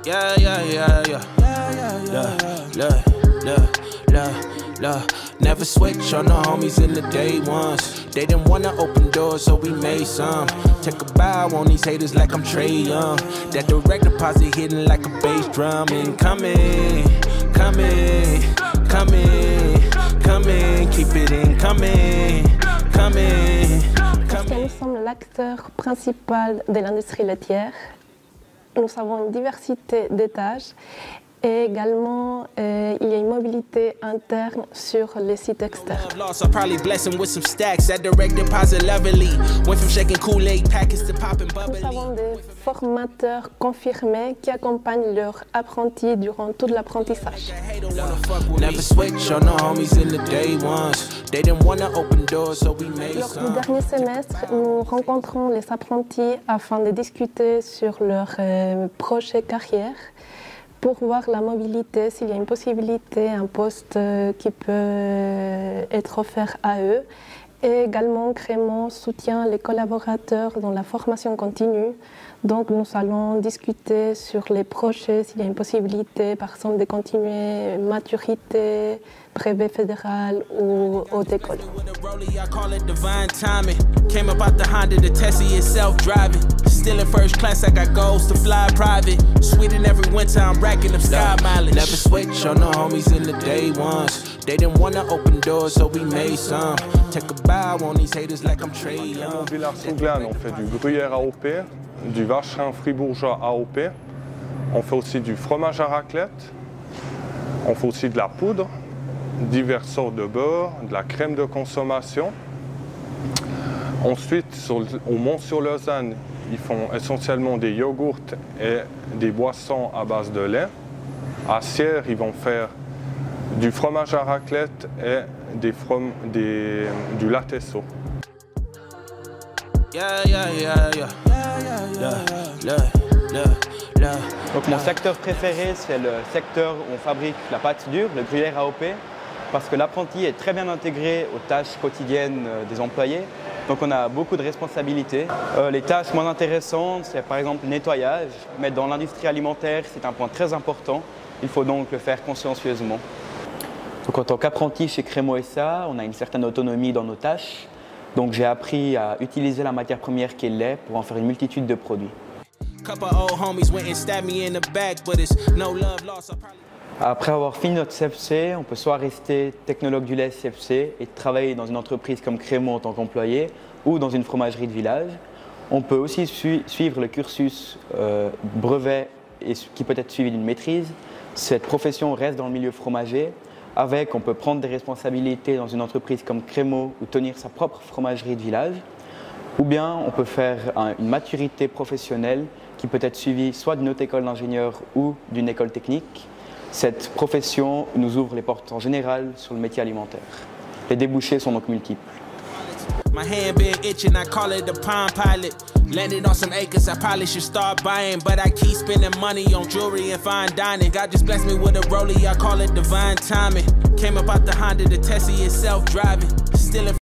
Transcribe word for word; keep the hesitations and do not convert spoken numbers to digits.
Yeah, yeah, yeah, yeah. Look, look, look, look, look. Never switch on the homies in the day ones. They didn't wanna open doors, so we made some. Take a bow on these haters like I'm Trey Young. That direct deposit hitting like a bass drum. Incoming, coming, coming, coming. Keep it in, coming, coming, Parce que nous sommes l'acteur principal de l'industrie laitière. Nous avons une diversité d'étages et également euh, il y a une mobilité interne sur les sites externes. Nous avons des formateurs confirmés qui accompagnent leurs apprentis durant tout l'apprentissage. Lors du dernier semestre, nous rencontrons les apprentis afin de discuter sur leur euh, projet carrière, pour voir la mobilité, s'il y a une possibilité, un poste qui peut être offert à eux. Et également, Crémant soutient les collaborateurs dans la formation continue. Donc nous allons discuter sur les projets, s'il y a une possibilité, par exemple, de continuer maturité, brevet fédéral ou haute école. Still in first class, I got goals to fly private. Sweden every winter, I'm racking up sky mileage. Never switch on the homies in the day ones. They didn't wanna open doors, so we made some. Take a bow on these haters like I'm Trey Young. Villars-sous-Glane, on fait du gruyère A O P, du vacherin fribourgeois A O P. On fait aussi du fromage à raclette. On fait aussi de la poudre, diverses sortes de beurre, de la crème de consommation. Ensuite, sur, au Mont-sur-Lausanne, ils font essentiellement des yogourts et des boissons à base de lait. À Sierre, ils vont faire du fromage à raclette et des from des, du latesso. Yeah, yeah, yeah, yeah. Yeah, yeah, yeah. Donc mon secteur préféré, c'est le secteur où on fabrique la pâte dure, le gruyère A O P, parce que l'apprenti est très bien intégré aux tâches quotidiennes des employés. Donc on a beaucoup de responsabilités. Euh, les tâches moins intéressantes, c'est par exemple le nettoyage, mais dans l'industrie alimentaire, c'est un point très important. Il faut donc le faire consciencieusement. Donc en tant qu'apprenti chez Crémant S A, on a une certaine autonomie dans nos tâches. Donc j'ai appris à utiliser la matière première qui est le lait pour en faire une multitude de produits. Après avoir fini notre C F C, on peut soit rester technologue du lait C F C et travailler dans une entreprise comme Crémant en tant qu'employé ou dans une fromagerie de village. On peut aussi su suivre le cursus euh, brevet et qui peut être suivi d'une maîtrise. Cette profession reste dans le milieu fromager. Avec, on peut prendre des responsabilités dans une entreprise comme Crémant ou tenir sa propre fromagerie de village. Ou bien on peut faire un, une maturité professionnelle qui peut être suivie soit d'une haute école d'ingénieur ou d'une école technique. Cette profession nous ouvre les portes en général sur le métier alimentaire. Les débouchés sont donc multiples. My hand been itching, I call it the Palm Pilot. Landed on some acres, I probably should start buying, but I keep spending money on jewelry and fine dining. God just blessed me with a rollie, I call it divine timing. Came up out the Honda, the Tessie itself driving. Still in